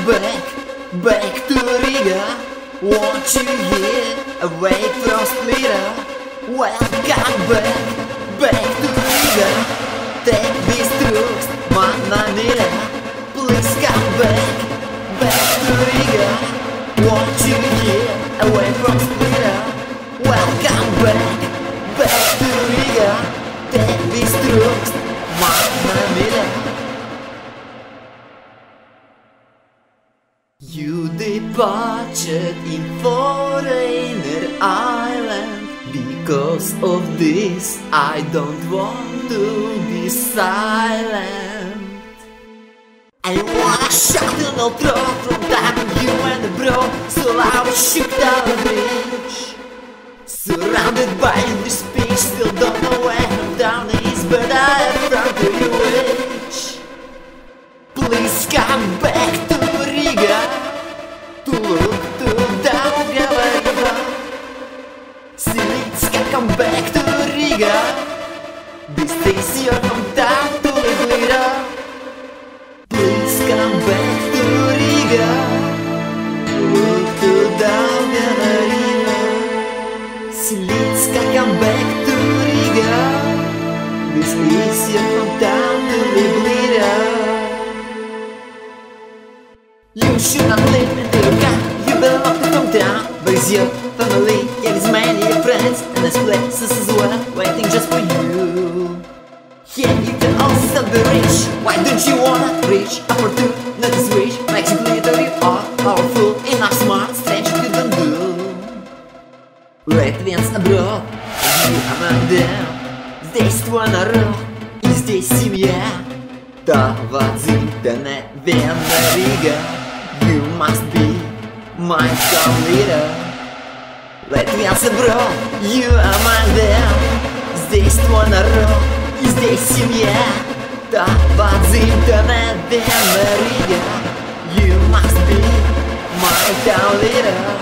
back to Riga. Want you here, away from Splita. Welcome back to Riga. Take these trucks, Manna Mira. Please come back to Riga. Want you here, away from Splita. Welcome back to Riga. Take these trucks, Manna Mira. You departed in foreigner island. Because of this I don't want to be silent. I wanna shout an old throat from time you and the bro. So loud shook down the bridge. Surrounded by English speech, still don't know where I'm down is, but I have found the witch. Please come back to Riga. To look to Daugava. Silitska, come back to Riga. This is your hometown to live later. Please come back to Riga. Look to Daugava. Silitska, come back to Riga. This is your hometown to live later. You should not live in Riga. You belong to hometown. Where is your family? Here is many friends, and this place is well waiting just for you. Here you can also be rich. Why don't you wanna reach? Opportunities rich makes it glitter. You are powerful, enough smart, strange you don't do. Latvians abroad, you among them. Здесь твой народ, и здесь семья. Доводительная Вена Рига. You must be my town leader. Latvians abroad, you among them. Здесь твой народ, и здесь семья. Доводительная Вена Рига. You must be my town leader.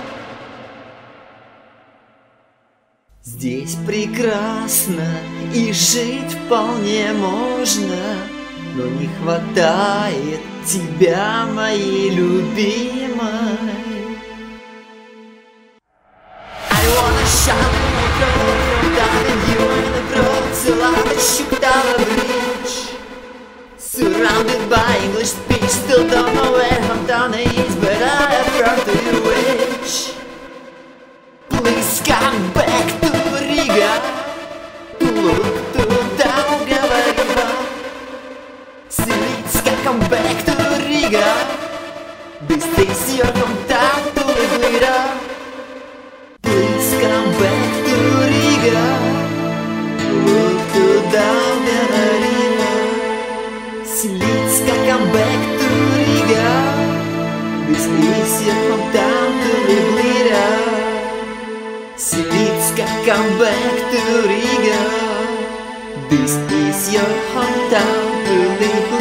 Здесь прекрасно и жить вполне можно, но не хватает тебя, моей любимой. I wanna shout from down you and the road till I shook down the bridge. Surrounded by English speech, still don't know where hometown is, but I have heard the witch. Please come back to Riga. To look to Daugava. Silitska, come back to Riga. This is your hometown to live later. Please come back to Riga. Look to Daugava. Silitska, come back to Riga. This is your hometown to live later. Silitska, come back to Riga. This is your hometown to live